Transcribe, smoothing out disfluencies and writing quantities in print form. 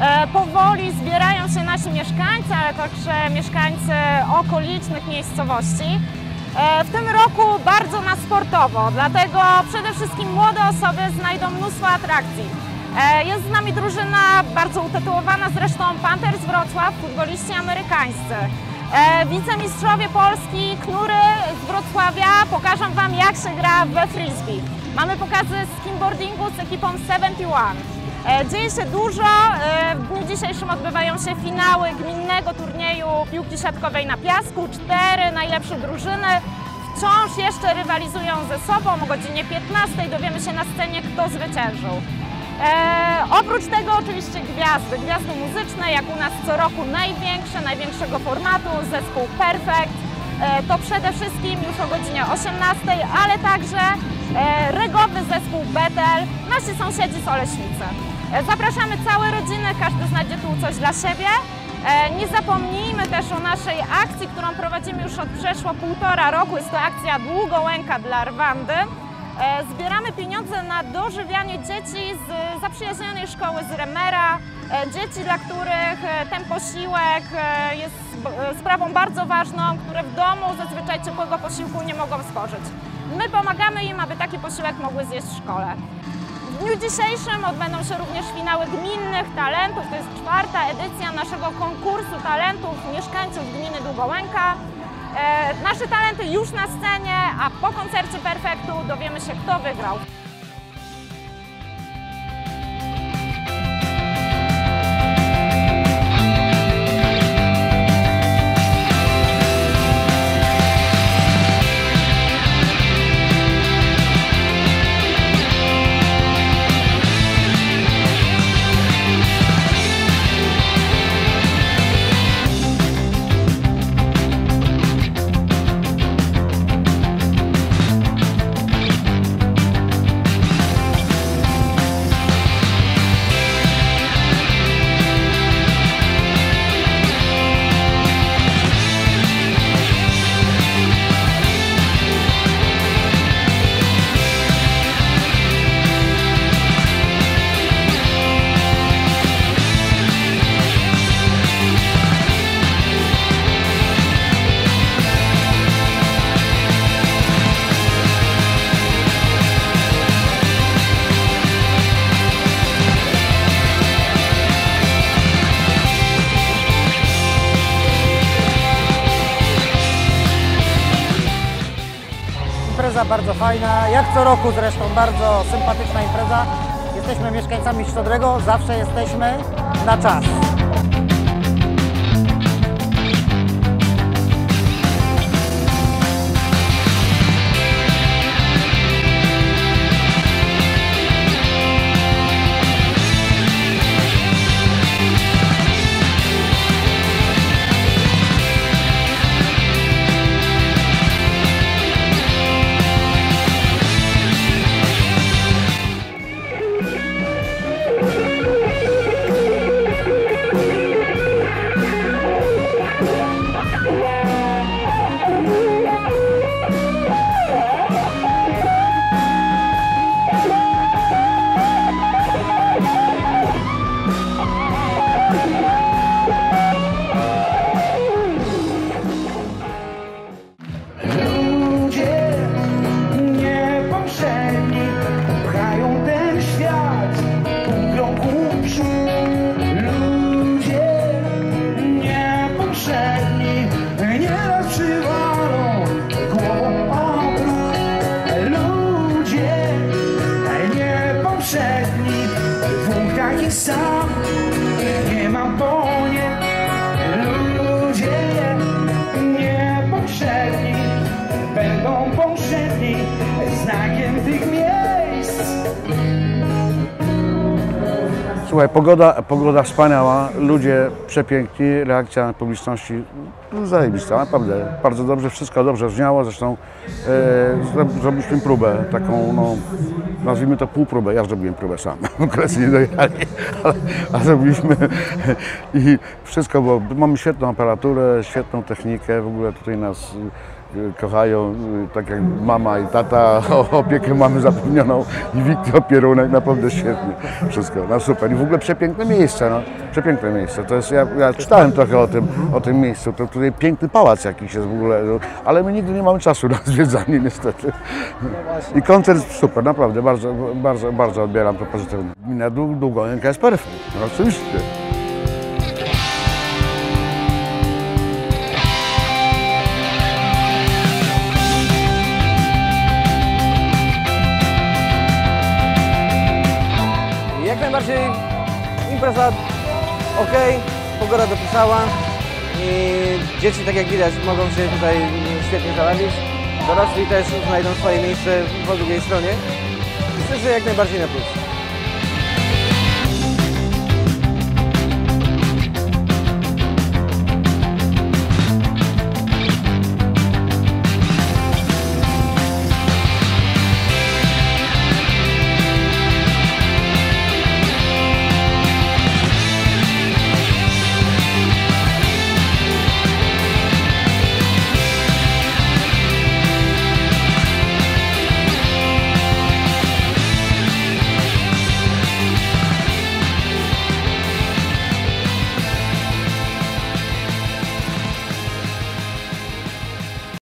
Powoli zbierają się nasi mieszkańcy, ale także mieszkańcy okolicznych miejscowości. W tym roku bardzo na sportowo, dlatego przede wszystkim młode osoby znajdą mnóstwo atrakcji. Jest z nami drużyna bardzo utytułowana zresztą Panthers Wrocław, futboliści amerykańscy. Wicemistrzowie Polski, Knury z Wrocławia pokażą Wam, jak się gra we frisbee. Mamy pokazy skimboardingu z ekipą 71. Dzieje się dużo. W dniu dzisiejszym odbywają się finały gminnego turnieju piłki siatkowej na piasku. 4 najlepsze drużyny wciąż jeszcze rywalizują ze sobą. O godzinie 15 dowiemy się na scenie, kto zwyciężył. Oprócz tego oczywiście gwiazdy muzyczne, jak u nas co roku największego formatu, zespół Perfect. To przede wszystkim już o godzinie 18, ale także regowy zespół Betel, nasi sąsiedzi z Oleśnicy. Zapraszamy całe rodziny, każdy znajdzie tu coś dla siebie. Nie zapomnijmy też o naszej akcji, którą prowadzimy już od przeszło 1,5 roku. Jest to akcja Długołęka dla Rwandy. Zbieramy pieniądze na dożywianie dzieci z zaprzyjaźnionej szkoły z Remera. Dzieci, dla których ten posiłek jest sprawą bardzo ważną, które w domu zazwyczaj ciepłego posiłku nie mogą spożyć. My pomagamy im, aby taki posiłek mogły zjeść w szkole. W dniu dzisiejszym odbędą się również finały gminnych talentów. To jest 4. edycja naszego konkursu talentów mieszkańców gminy Długołęka. Nasze talenty już na scenie, a po koncercie Perfektu dowiemy się, kto wygrał. Impreza bardzo fajna, jak co roku zresztą, bardzo sympatyczna impreza. Jesteśmy mieszkańcami Szczodrego, zawsze jesteśmy na czas. Sam nie mam po nie, ludzie niepotrzebni będą potrzebni znakiem tych miejsc. Słuchaj, pogoda wspaniała, ludzie przepiękni, reakcja publiczności zajebista, naprawdę, bardzo dobrze, wszystko dobrze brzmiało, zresztą zrobiliśmy próbę, taką, no, nazwijmy to półpróbę, ja zrobiłem próbę sam, koledzy nie dojechali, ale zrobiliśmy i wszystko było, mamy świetną aparaturę, świetną technikę, w ogóle tutaj nas kochają, tak jak mama i tata, opiekę mamy zapewnioną i Wiktor opierunek, naprawdę świetnie wszystko, no super. I w ogóle przepiękne miejsce, no, przepiękne miejsce. To jest, ja czytałem trochę o tym miejscu, to tutaj piękny pałac jakiś jest w ogóle, ale my nigdy nie mamy czasu na zwiedzanie niestety. I koncert super, naprawdę, bardzo odbieram to pozytywnie. Gmina Długońka jest perfekt, no oczywiście. Jak najbardziej impreza ok, pogoda dopisała i dzieci, tak jak widać, mogą się tutaj świetnie zabawić. Dorośli też znajdą swoje miejsce po drugiej stronie. Myślę, że jak najbardziej na plus.